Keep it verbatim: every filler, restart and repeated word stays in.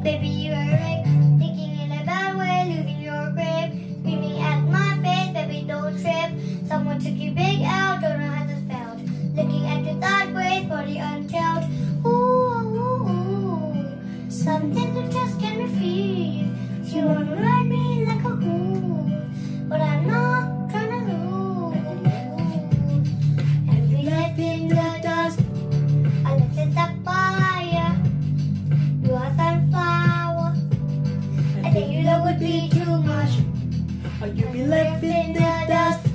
Baby, you are right, thinking in a bad way, losing your grip, screaming at my face, baby, don't trip. Someone took your big out, don't know how this felt. Looking at your sideways, body untailed. Ooh, ooh, ooh, something you just can't refuse. You wanna ride me like a fool, but I'm not trying to lose. And we left in the dust, I left in the fire. You are sunflower. I think your love would be too much, Or you'll be left in the dust.